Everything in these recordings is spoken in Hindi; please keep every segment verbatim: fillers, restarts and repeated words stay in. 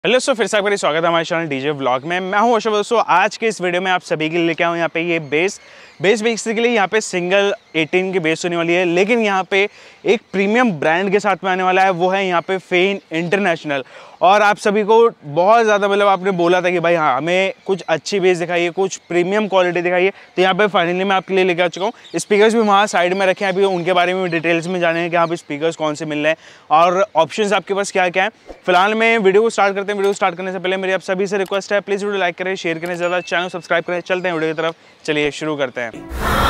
हेलो दोस्तों, फिर से आपका स्वागत है हमारे चैनल डीजे व्लॉग में। मैं हूं अशोक। दोस्तों आज के इस वीडियो में आप सभी के लिए लेके आऊँ यहाँ पे ये बेस बेस बेसिकली यहाँ पे सिंगल एटीन की बेस होने वाली है, लेकिन यहाँ पे एक प्रीमियम ब्रांड के साथ में आने वाला है, वो है यहाँ पे फेन इंटरनेशनल। और आप सभी को बहुत ज़्यादा मतलब आपने बोला था कि भाई हाँ हमें कुछ अच्छी बेस दिखाइए, कुछ प्रीमियम क्वालिटी दिखाइए, तो यहाँ पे फाइनली मैं आपके लिए लेकर आ चुका हूँ। स्पीकर्स भी वहाँ साइड में रखे हैं, अभी उनके बारे में डिटेल्स में जाने हैं कि यहाँ पे स्पीकर्स कौन से मिल रहे हैं और ऑप्शंस आपके पास क्या क्या है। फिलहाल मैं वीडियो को स्टार्ट करते हैं। वीडियो स्टार्ट करने से पहले मेरी आप सभी से रिक्वेस्ट है, प्लीज़ वीडियो लाइक करें, शेयर करें, ज़्यादा चैनल सब्सक्राइब करें। चलते हैं वीडियो की तरफ, चलिए शुरू करते हैं।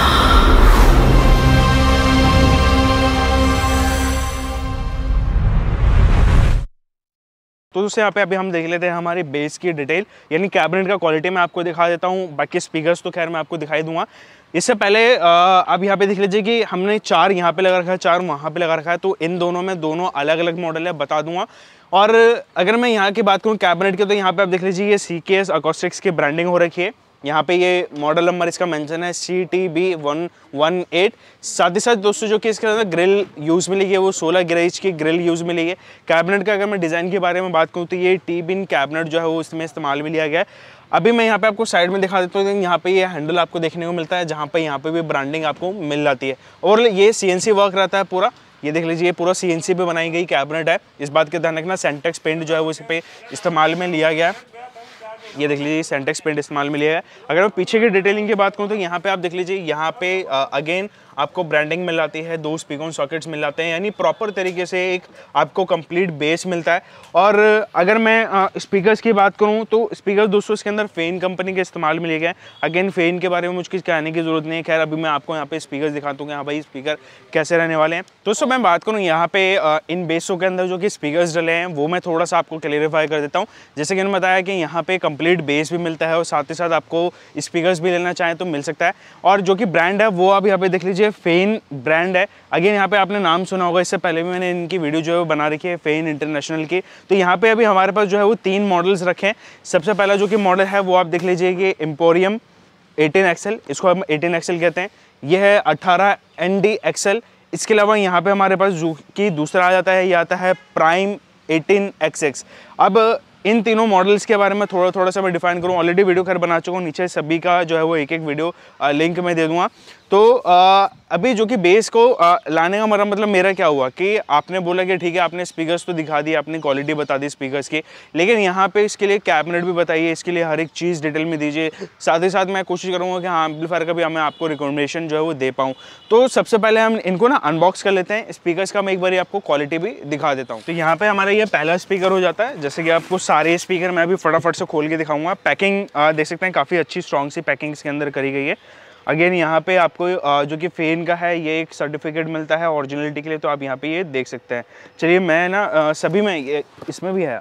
तो दोस्तों यहाँ पे अभी हम देख लेते हैं हमारी बेस की डिटेल, यानी कैबिनेट का क्वालिटी मैं आपको दिखा देता हूँ। बाकी स्पीकर्स तो खैर मैं आपको दिखाई दूंगा। इससे पहले अब यहाँ पे देख लीजिए कि हमने चार यहाँ पे लगा रखा है, चार वहाँ पे लगा रखा है, तो इन दोनों में दोनों अलग अलग मॉडल है, बता दूंगा। और अगर मैं यहाँ की बात करूँ कैबिनेट की, तो यहाँ पे आप देख लीजिए ये सी के एस अकोस्टिक्स की ब्रांडिंग हो रखी है। यहाँ पे ये मॉडल नंबर इसका मेंशन है C T B one one eight. साथ ही साथ दोस्तों जो कि इसके अंदर ग्रिल यूज़ मिलेगी वो सोलह ग्रेज की ग्रिल यूज़ मिलेगी। कैबिनेट का अगर मैं डिज़ाइन के बारे में बात करूँ तो ये टी बिन कैबिनेट जो है वो इसमें इस्तेमाल में लिया गया है। अभी मैं यहाँ पे आपको साइड में दिखा देता हूँ, यहाँ पे ये हैंडल आपको देखने को मिलता है, जहाँ पे यहाँ पे भी ब्रांडिंग आपको मिल जाती है। और ये सी एन सी वर्क रहता है पूरा। ये देख लीजिए ये पूरा सी एन सी पे बनाई गई कैबिनेट है। इस बात का ध्यान रखना, सेंटेक्स पेंट जो है वो इस पे इस्तेमाल में लिया गया है। ये देख लीजिए सेंटेक्स पेंट इस्तेमाल में लिया है। अगर मैं पीछे की डिटेलिंग की बात करूँ तो यहाँ पे आप देख लीजिए, यहाँ पे अगेन आपको ब्रांडिंग मिल जाती है, दो स्पीकर सॉकेट्स मिल जाते हैं, यानी प्रॉपर तरीके से एक आपको कंप्लीट बेस मिलता है। और अगर मैं स्पीकर्स की बात करूँ तो स्पीकर दोस्तों इसके अंदर फेन कंपनी के इस्तेमाल में लिए गए। अगेन फेन के बारे में मुझे कहने की जरूरत नहीं है। खैर अभी मैं आपको यहाँ पे स्पीकर्स दिखाता हूँ कि हाँ भाई स्पीकर कैसे रहने वाले हैं। दोस्तों मैं बात करूँ यहाँ पे इन बेसों के अंदर जो कि स्पीकर्स डले हैं वो मैं थोड़ा सा आपको क्लेरिफाई कर देता हूँ। जैसे कि मैंने बताया कि यहाँ पे कंप्लीट बेस भी मिलता है और साथ ही साथ आपको स्पीकर्स भी लेना चाहें तो मिल सकता है। और जो कि ब्रांड है वो आप यहाँ पे देख लीजिए फेन ब्रांड है। अगेन यहाँ पे आपने नाम सुना होगा, इससे पहले भी मैंने इनकी वीडियो जो है बना रखी है फेन इंटरनेशनल की। तो यहाँ पे अभी हमारे पास जो है वो तीन मॉडल्स रखे हैं। सबसे पहला जो कि मॉडल है वो आप देख लीजिए कि एम्पोरियम एटीन एक्सएल, इसको हम एटीन एक्सएल कहते हैं। यह है अठारह एन डी एक्सएल। इसके अलावा यहाँ पे हमारे पास जो कि दूसरा आ जाता है, ये आता है प्राइम एटीन एक्स एक्स। अब इन तीनों मॉडल्स के बारे में थोड़ा थोड़ा सा मैं डिफाइन करूँ। ऑलरेडी वीडियो खैर बना चुका हूँ, नीचे सभी का जो है वो एक एक वीडियो लिंक में दे दूंगा। तो आ, अभी जो कि बेस को आ, लाने का मेरा मतलब मेरा क्या हुआ कि आपने बोला कि ठीक है आपने स्पीकर्स तो दिखा दी, आपने क्वालिटी बता दी स्पीकर्स की, लेकिन यहाँ पे इसके लिए कैबिनेट भी बताइए, इसके लिए हर एक चीज़ डिटेल में दीजिए। साथ ही साथ मैं कोशिश करूँगा कि हाँ एम्पलीफायर का भी मैं आपको रिकमेंडेशन जो है वो दे पाऊँ। तो सबसे पहले हम इनको ना अनबॉक्स कर लेते हैं। स्पीकर्स का मैं एक बार आपको क्वालिटी भी दिखा देता हूँ। तो यहाँ पे हमारा ये पहला स्पीकर हो जाता है। जैसे कि आपको सारे स्पीकर मैं भी फटाफट से खोल के दिखाऊंगा। पैकिंग देख सकते हैं, काफ़ी अच्छी स्ट्रॉन्ग सी पैकिंग इसके अंदर करी गई है। अगेन यहाँ पे आपको जो कि फेन का है ये एक सर्टिफिकेट मिलता है ओरिजिनलिटी के लिए, तो आप यहाँ पे ये देख सकते हैं। चलिए मैं ना सभी में ये इसमें भी है,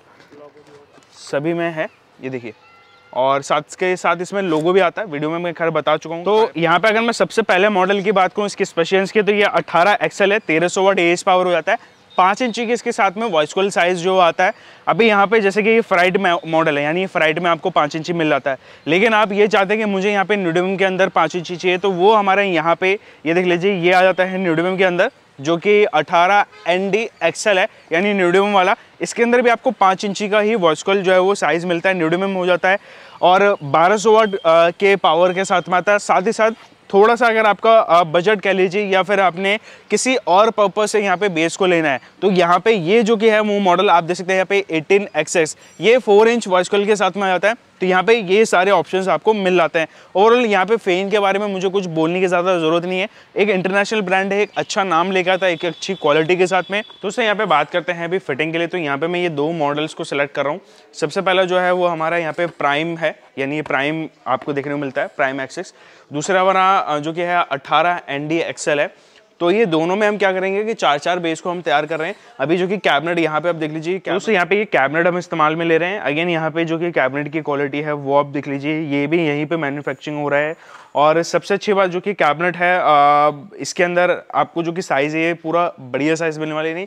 सभी में है, ये देखिए। और साथ के साथ इसमें लोगो भी आता है, वीडियो में मैं खैर बता चुका हूँ। तो यहाँ पे अगर मैं सबसे पहले मॉडल की बात करूँ इसके स्पेशल्स की, तो ये अठारह एक्सएल है, तेरह सौ वाट एएस पावर हो जाता है। पाँच इंची के इसके साथ में वॉइस कॉल साइज जो आता है। अभी यहाँ पे जैसे कि ये फ्राइट में मॉडल है, यानी फ्राइट में आपको पाँच इंची मिल जाता है, लेकिन आप ये चाहते हैं कि मुझे यहाँ पे न्यूडियम के अंदर पाँच इंची चाहिए, तो वो हमारे यहाँ पे ये देख लीजिए ये आ जाता है न्यूडियम के अंदर, जो कि अठारह एन डी एक्सएल है, यानी न्यूडियम वाला। इसके अंदर भी आपको पाँच इंची का ही वॉइस कॉल जो है वो साइज़ मिलता है, न्यूडियम हो जाता है और बारह सौ वाट के पावर के साथ में आता है। साथ ही साथ थोड़ा सा अगर आपका बजट कह लीजिए या फिर आपने किसी और पर्पज से यहाँ पे बेस को लेना है, तो यहाँ पे ये जो कि है वो मॉडल आप देख सकते हैं यहाँ पे एटीन एक्स एक्स, ये फोर इंच वॉइस कॉल के साथ में आ जाता है। तो यहाँ पे ये सारे ऑप्शंस आपको मिल जाते हैं। ओवरऑल यहाँ पे फेन के बारे में मुझे कुछ बोलने की ज़्यादा ज़रूरत नहीं है। एक इंटरनेशनल ब्रांड है, एक अच्छा नाम लेकर आता है, एक अच्छी क्वालिटी के साथ में। तो उससे यहाँ पे बात करते हैं अभी फिटिंग के लिए। तो यहाँ पे मैं ये दो मॉडल्स को सिलेक्ट कर रहा हूँ। सबसे पहला जो है वो हमारा यहाँ पे प्राइम है, यानी ये प्राइम आपको देखने को मिलता है, प्राइम एक्स एक्स। दूसरा हमारा जो कि है अठारह एन डी एक्सएल है। तो ये दोनों में हम क्या करेंगे कि चार चार बेस को हम तैयार कर रहे हैं। अभी जो कि कैबिनेट यहाँ पे आप देख लीजिए, दोस्तों यहाँ पे ये कैबिनेट हम इस्तेमाल में ले रहे हैं। अगेन यहाँ पे जो कि कैबिनेट की क्वालिटी है वो आप देख लीजिए, ये भी यहीं पे मैन्युफैक्चरिंग हो रहा है। और सबसे अच्छी बात जो कि कैबिनेट है आ, इसके अंदर आपको जो कि साइज़ है ये पूरा बढ़िया साइज़ मिलने वाली नहीं,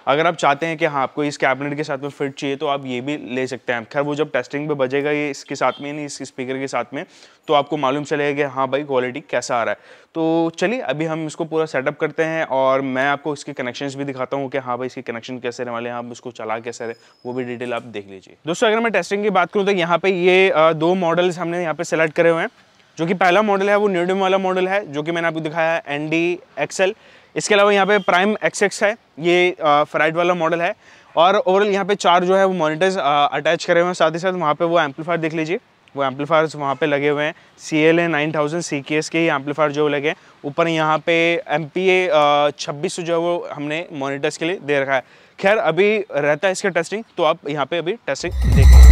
अगर आप चाहते हैं कि हाँ आपको इस कैबिनेट के साथ में फिट चाहिए तो आप ये भी ले सकते हैं। खैर वो जब टेस्टिंग पे बजेगा ये इसके साथ में, नहीं इस स्पीकर के साथ में, तो आपको मालूम चलेगा कि हाँ भाई क्वालिटी कैसा आ रहा है। तो चलिए अभी हम इसको पूरा सेटअप करते हैं और मैं आपको इसके कनेक्शंस भी दिखाता हूँ कि हाँ भाई इसके कनेक्शन कैसे रहने वाले हैं, आप इसको चला कैसे रहे, वो भी डिटेल आप देख लीजिए। दोस्तों अगर मैं टेस्टिंग की बात करूँ तो यहाँ पे ये दो मॉडल्स हमने यहाँ पे सेलेक्ट करे हुए हैं। जो कि पहला मॉडल है वो न्यूडियम वाला मॉडल है जो कि मैंने आपको दिखाया है एन डी एक्स एल। इसके अलावा यहाँ पे प्राइम एक्स एक्स है, ये फेराइट वाला मॉडल है। और ओवरऑल यहाँ पे चार जो है वो मॉनिटर्स अटैच करे हुए हैं। साथ ही साथ वहाँ पे वो एम्पलीफायर देख लीजिए, वो एम्पलीफायर्स वहाँ पे लगे हुए हैं। C L A nine thousand C K S के ही एम्पलीफायर जो लगे हैं। ऊपर यहाँ पे एम पी ए छब्बीस जो है वो हमने मॉनिटर्स के लिए दे रखा है। खैर अभी रहता है इसका टेस्टिंग, तो आप यहाँ पे अभी टेस्टिंग देखेंगे।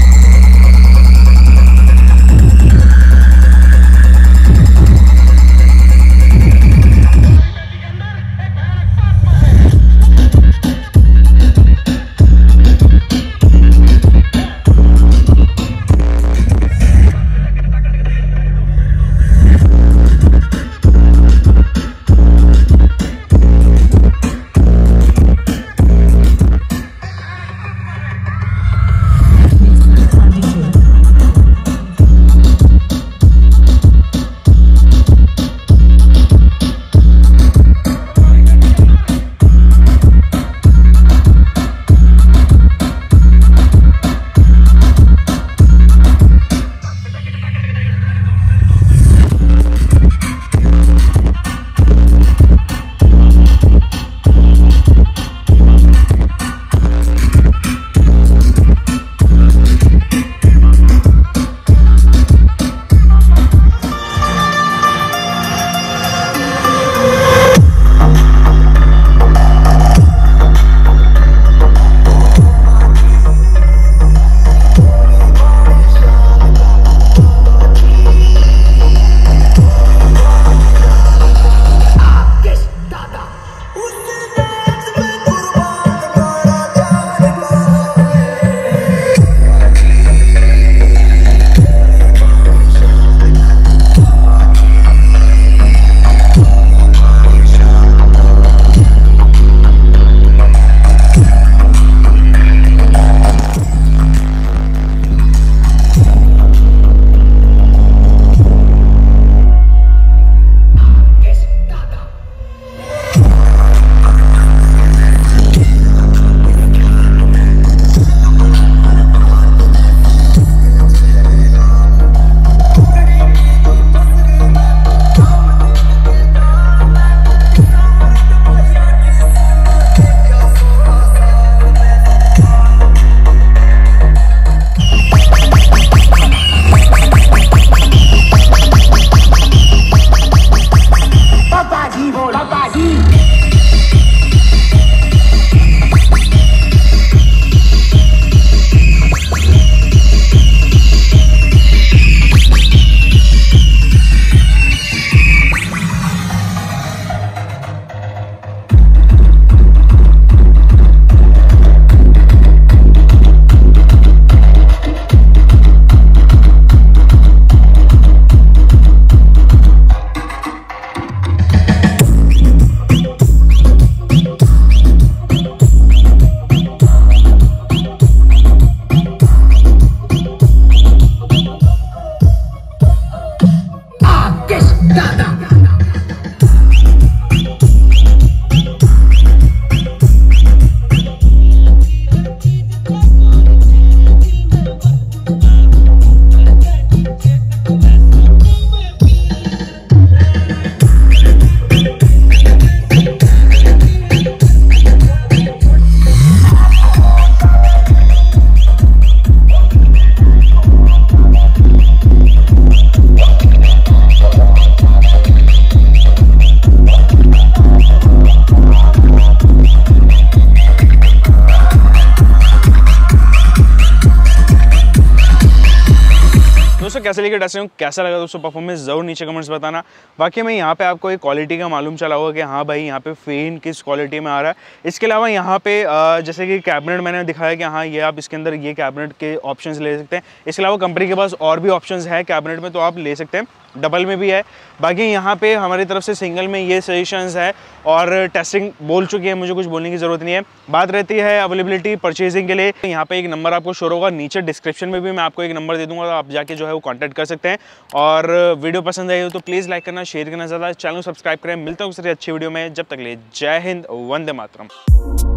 कैसे लेके टेस्टिंग, कैसा लगा दोस्तों परफॉर्मेंस जरूर नीचे कमेंट्स बताना। बाकी मैं यहाँ पे आपको एक क्वालिटी का मालूम चला होगा कि हाँ भाई यहाँ पे फैन किस क्वालिटी में आ रहा है। इसके अलावा यहाँ पे जैसे कि कैबिनेट मैंने दिखाया कि हाँ ये आप इसके अंदर ये कैबिनेट के ऑप्शंस ले सकते हैं। इसके अलावा कंपनी के पास और भी ऑप्शंस है कैबिनेट में, तो आप ले सकते हैं, डबल में भी है। बाकी यहाँ पे हमारी तरफ से सिंगल में ये सजेशंस है और टेस्टिंग बोल चुकी है, मुझे कुछ बोलने की ज़रूरत नहीं है। बात रहती है अवेलेबिलिटी परचेजिंग के लिए, यहाँ पे एक नंबर आपको शो होगा, नीचे डिस्क्रिप्शन में भी मैं आपको एक नंबर दे दूँगा, तो आप जाके जो है वो कॉन्टैक्ट कर सकते हैं। और वीडियो पसंद आई हो तो प्लीज़ लाइक करना, शेयर करना, ज़्यादा चैनल को सब्सक्राइब करें। मिलता हूँ किसी अच्छी वीडियो में, जब तक ले जय हिंद, वंदे मातरम।